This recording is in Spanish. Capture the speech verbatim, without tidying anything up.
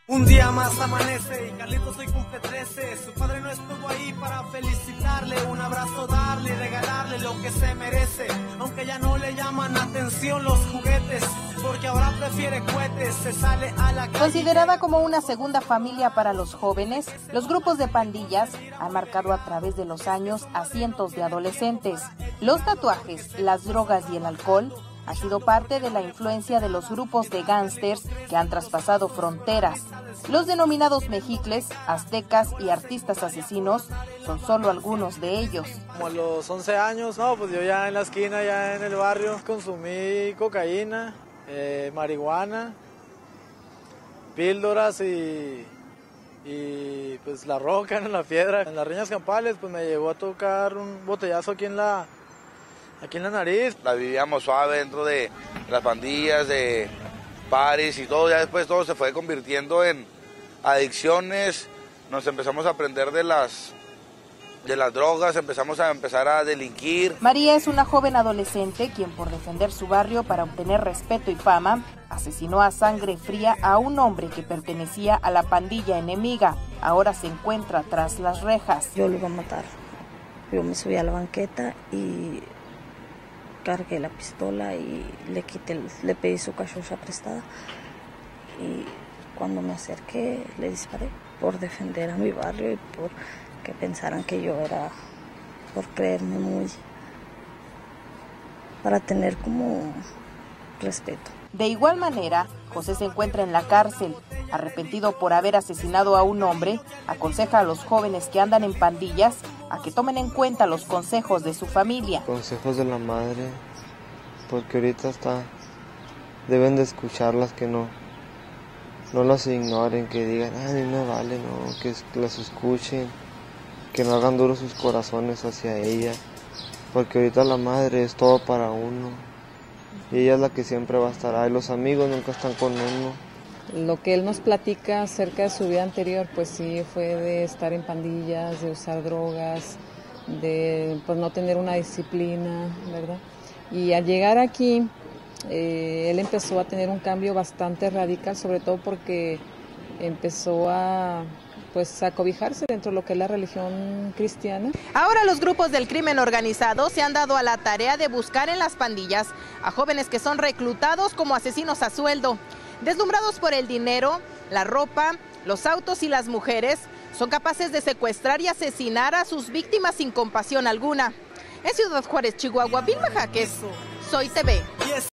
Un día más amanece y Carlitos hoy cumple trece. Su padre no estuvo ahí para felicitarle, un abrazo darle, regalarle lo que se merece. Aunque ya no le llaman atención los juguetes, porque ahora prefiere cohetes, se sale a la calle. Considerada como una segunda familia para los jóvenes, los grupos de pandillas han marcado a través de los años a cientos de adolescentes. Los tatuajes, las drogas y el alcohol ha sido parte de la influencia de los grupos de gángsters que han traspasado fronteras. Los denominados mexicles, aztecas y artistas asesinos son solo algunos de ellos. Como a los once años, no, pues yo ya en la esquina, ya en el barrio, consumí cocaína, eh, marihuana, píldoras y, y pues la roca en la piedra. En las riñas campales pues me llegó a tocar un botellazo aquí en la... Aquí en la nariz. La vivíamos suave dentro de las pandillas, de paris y todo. Ya después todo se fue convirtiendo en adicciones. Nos empezamos a aprender de las, de las drogas, empezamos a empezar a delinquir. María es una joven adolescente quien, por defender su barrio para obtener respeto y fama, asesinó a sangre fría a un hombre que pertenecía a la pandilla enemiga. Ahora se encuentra tras las rejas. Yo lo iba a matar. Yo me subí a la banqueta y cargué la pistola y le quité, le pedí su cachucha prestada y cuando me acerqué le disparé por defender a mi barrio y por que pensaran que yo era, por creerme muy, para tener como respeto. De igual manera, José se encuentra en la cárcel. Arrepentido por haber asesinado a un hombre, aconseja a los jóvenes que andan en pandillas a que tomen en cuenta los consejos de su familia. Consejos de la madre, porque ahorita está, deben de escucharlas, que no, no las ignoren, que digan, ay, a mí me vale, no, que las escuchen, que no hagan duros sus corazones hacia ella, porque ahorita la madre es todo para uno. Y ella es la que siempre va a estar ahí, los amigos nunca están con uno. Lo que él nos platica acerca de su vida anterior, pues sí, fue de estar en pandillas, de usar drogas, de pues no tener una disciplina, ¿verdad? Y al llegar aquí, eh, él empezó a tener un cambio bastante radical, sobre todo porque empezó a... pues a cobijarse dentro de lo que es la religión cristiana. Ahora los grupos del crimen organizado se han dado a la tarea de buscar en las pandillas a jóvenes que son reclutados como asesinos a sueldo. Deslumbrados por el dinero, la ropa, los autos y las mujeres, son capaces de secuestrar y asesinar a sus víctimas sin compasión alguna. En Ciudad Juárez, Chihuahua, Vilma Jaques, Soy T V.